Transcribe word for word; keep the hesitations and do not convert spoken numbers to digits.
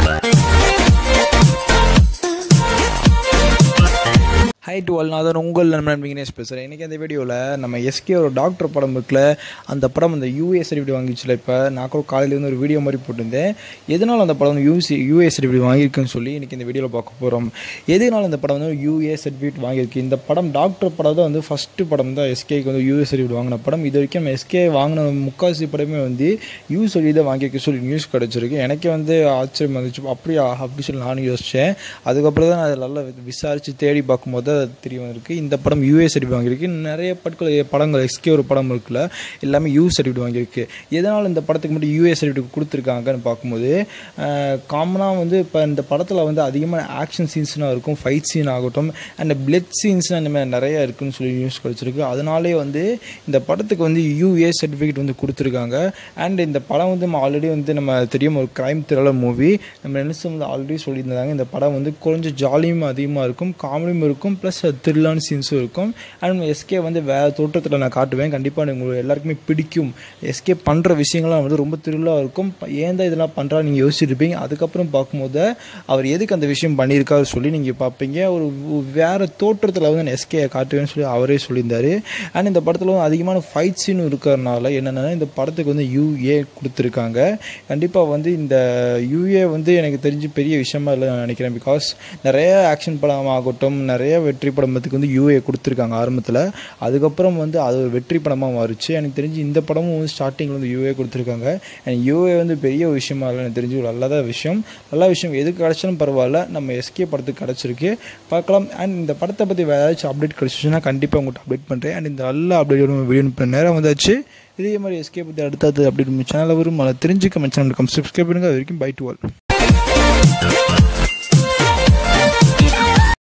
High to all, நான் தான் உங்கள் நண்பன் விக்னேஷ் பேசுகிறேன். இன்றைக்கி அந்த வீடியோவில் நம்ம எஸ்கே ஒரு டாக்டர் படம் இருக்குல்ல, அந்த படம் அந்த யூஏ சர்டிஃபிகேட் வாங்கிச்சுல. இப்போ நான் கூட காலையிலேருந்து ஒரு வீடியோ மாதிரி போட்டிருந்தேன், எதனால் அந்த படம் யூசி யூஏ சர்டிஃபிகேட் வாங்கியிருக்குன்னு சொல்லி இன்றைக்கி இந்த வீடியோவில் பார்க்க போகிறோம். எதனால் அந்த படம் வந்து யூஏ சர்டிஃபிகேட் வாங்கியிருக்கு? இந்த படம் டாக்டர் படம் தான் வந்து ஃபஸ்ட்டு படம் தான் எஸ்கேக்கு வந்து யூஏ சர்டிஃபிகேட் வாங்கின படம். இது வரைக்கும் நம்ம எஸ்கே வாங்கின முக்கால்வாசி படமே வந்து யூ சொல்லி தான் வாங்கியிருக்கு சொல்லி நியூஸ் கிடச்சிருக்கு. எனக்கே வந்து ஆச்சரியம் வந்துச்சு, அப்படியா அப்படி சொல்லி நானும் யோசித்தேன். அதுக்கப்புறம் தான் அதை நல்லா விசாரித்து தேடி பார்க்கும்போது தெரிய வந்திருக்கு இந்த படம் யூஏ சர்டிஃபிகேட் வாங்கியிருக்கு. நிறைய படங்கள் படங்கள் எஸ்கே ஒரு படம் இருக்குல்ல, எல்லாமே யூ சர்டிஃபிகேட் வாங்கியிருக்கு. எதனால் இந்த படத்துக்கு மட்டும் யூஏ சர்டிஃபிகேட் கொடுத்துருக்காங்கன்னு பார்க்கும்போது, காமனாக வந்து இப்போ இந்த படத்தில் வந்து அதிகமான ஆக்ஷன் சீன்ஸ்லாம் இருக்கும், ஃபைட் சீன் ஆகட்டும், அண்ட் பிளட் சீன்ஸ்லாம் இந்த மாதிரி நிறையா இருக்குதுன்னு சொல்லி நியூஸ் கிடச்சிருக்கு. அதனாலே வந்து இந்த படத்துக்கு வந்து யூஏ சர்டிஃபிகேட் வந்து கொடுத்துருக்காங்க. அண்ட் இந்த படம் வந்து நம்ம ஆல்ரெடி வந்து நம்ம தெரியும் ஒரு க்ரைம் த்ரில்லர் மூவி. நம்ம என்ன வந்து ஆல்ரெடி சொல்லியிருந்தாங்க, இந்த படம் வந்து கொஞ்சம் ஜாலியும் அதிகமாக இருக்கும், காமெடியும் இருக்கும், ப்ளஸ் த்ரில்லான சீன்ஸும் இருக்கும். அண்ட் எஸ்கே வந்து வேறு தோற்றத்தில் நான் காட்டுவேன், கண்டிப்பாக உங்களுக்கு எல்லாருக்குமே பிடிக்கும். எஸ்கே பண்ணுற விஷயங்கள்லாம் வந்து ரொம்ப த்ரில்லாக இருக்கும். ஏன் தான் இதெல்லாம் பண்ணுறா நீங்கள் யோசிச்சுருப்பீங்க. அதுக்கப்புறம் பார்க்கும்போது அவர் எதுக்கு அந்த விஷயம் பண்ணியிருக்காரு சொல்லி நீங்கள் பார்ப்பீங்க. ஒரு வேறு தோற்றத்தில் வந்து எஸ்கே காட்டுவேன்னு சொல்லி அவரே சொல்லியிருந்தார். அண்ட் இந்த படத்தில் வந்து அதிகமான ஃபைட் சீனும் இருக்கிறதுனால என்னென்னா இந்த படத்துக்கு வந்து யூஏ கொடுத்துருக்காங்க. கண்டிப்பாக வந்து இந்த யூஏ வந்து எனக்கு தெரிஞ்சு பெரிய விஷயமா இல்லை நான் நினைக்கிறேன். பிகாஸ் நிறைய ஆக்ஷன் படம் ஆகட்டும், நிறைய வெற்றி படத்துக்கு வந்து யூஏ கொடுத்துருக்காங்க ஆரம்பத்தில். அதுக்கப்புறம் வந்து அது ஒரு வெற்றி படமாக மாறிச்சு. எனக்கு தெரிஞ்சு இந்த படமும் வந்து ஸ்டார்டிங்கில் வந்து யூஏ கொடுத்துருக்காங்க. அண்ட் யூஏ வந்து பெரிய விஷயமா இல்லை, எனக்கு தெரிஞ்சு ஒரு நல்லதா விஷயம். நல்ல விஷயம் எதுக்கு கிடச்சாலும் பரவாயில்ல, நம்ம எஸ்கே படத்துக்கு கிடச்சிருக்கு, பார்க்கலாம். அண்ட் இந்த படத்தை பற்றி வேறு ஏதாச்சும் அப்டேட் கிடச்சிச்சுன்னா கண்டிப்பாக உங்கள்கிட்ட அப்டேட் பண்ணுறேன். அண்ட் இந்த நல்ல அப்டேட் வீடியோ இப்போ நேரம் வந்தாச்சு. இதே மாதிரி எஸ்கே பற்றி அடுத்தது அப்டேட் சேனலில் வரும். அதை தெரிஞ்சுக்க சேனலுக்கு சப்ஸ்கிரைப் பண்ணுங்கள். அது வரைக்கும் பை டு ஆல்.